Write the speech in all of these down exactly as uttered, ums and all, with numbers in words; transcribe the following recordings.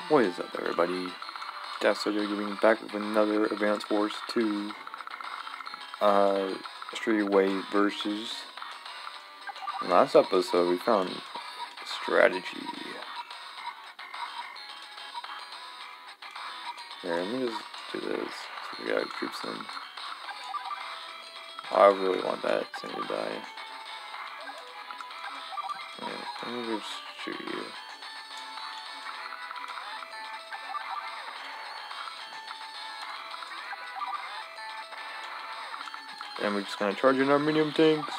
What is up, everybody? Death Soldier giving back with another Advance Wars two uh, Street Wave versus. In the last episode, we found strategy. Here, let me just do this. So we got troops in. I really want that thing to die. Alright, let me just shoot you. And we're just gonna charge in our medium tanks.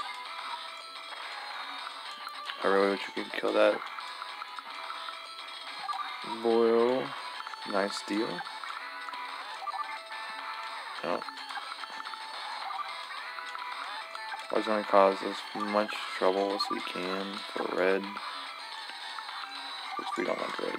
I really wish we could kill that Boyle. Nice deal. Oh. I was gonna cause as much trouble as we can for red. Which we don't want red.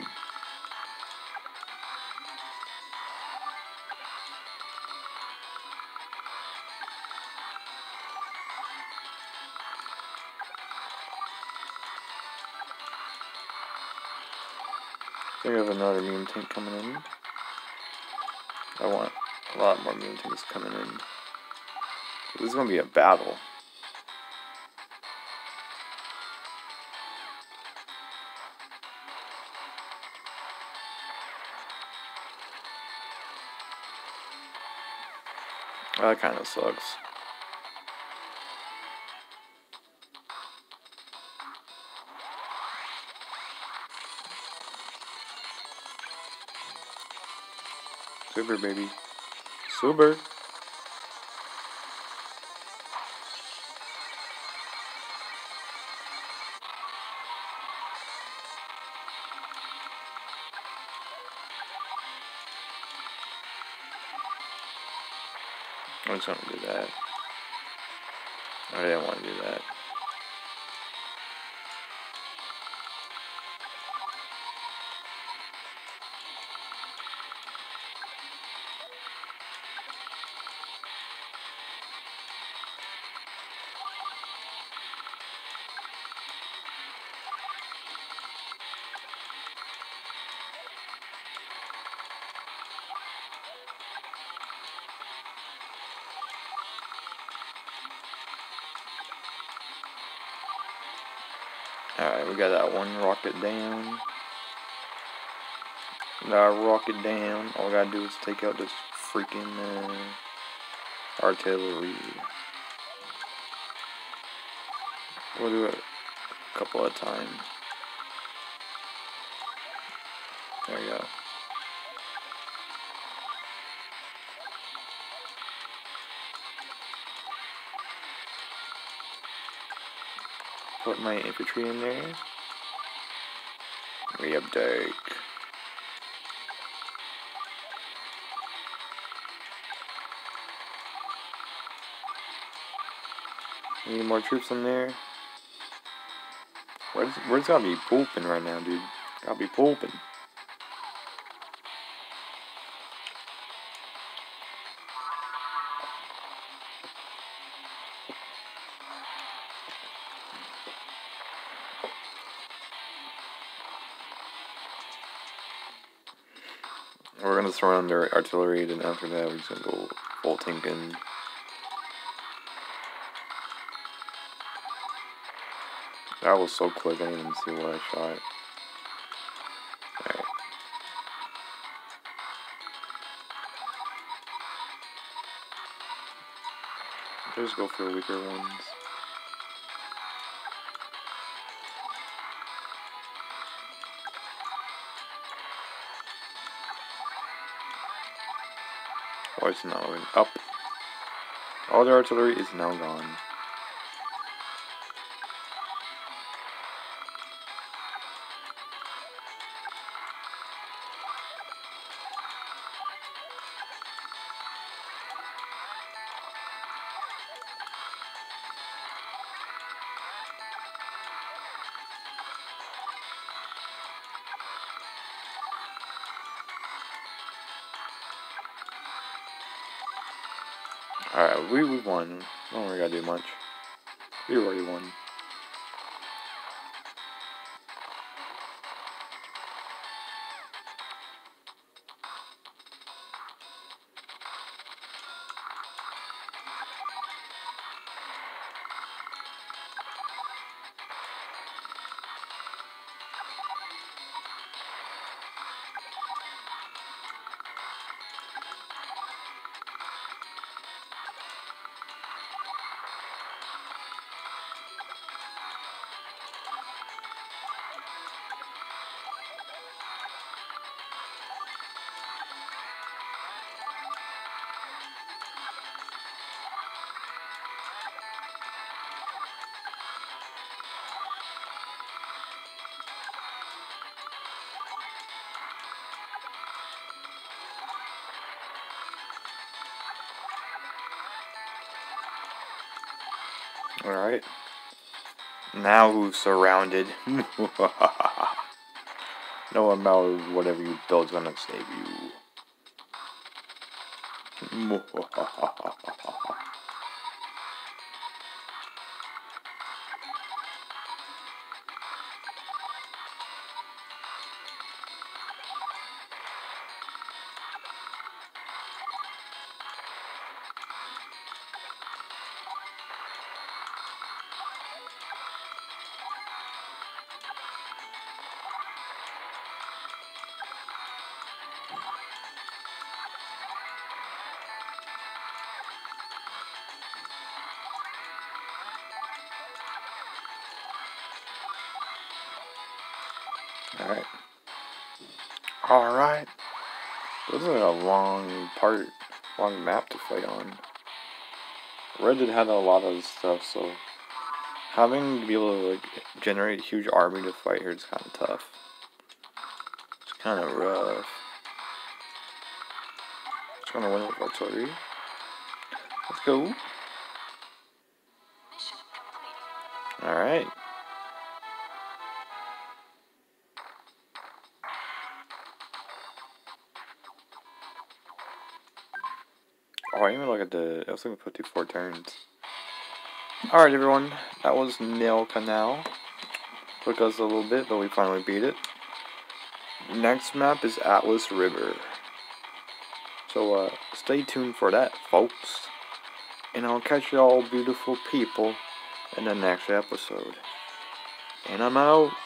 I think I have another medium tank coming in. I want a lot more medium tanks coming in. This is gonna be a battle. That kind of sucks. Super, baby. Super. I'm just gonna do that. I didn't want to do that. Alright, we got that one rocket down. That rocket down. All we gotta do is take out this freaking uh, artillery. We'll do it a couple at a time. There we go. Put my infantry in there. Reuptake. Need more troops in there. Where's where's gotta be pooping right now, dude? Gotta be pooping. We're gonna throw on their artillery, then after that we're just gonna go full tanking. That was so quick, I didn't even see what I shot. Alright. Just go for the weaker ones. Why is it not moving up? All the artillery is now gone. Alright, we, we won. I don't really gotta do much. We already won. Alright. Now who's surrounded? No amount of whatever you build's gonna save you. Alright. Alright. This is a long part, long map to fight on. Red Dead had a lot of stuff, so having to be able to like generate a huge army to fight here is kind of tough. It's kind of rough. Just gonna win with artillery. Let's go. Alright. Oh, I even look at the. I was looking for fifty-four turns. Alright, everyone. That was Nail Canal. Took us a little bit, but we finally beat it. Next map is Atlas River. So, uh, stay tuned for that, folks. And I'll catch y'all beautiful people in the next episode. And I'm out.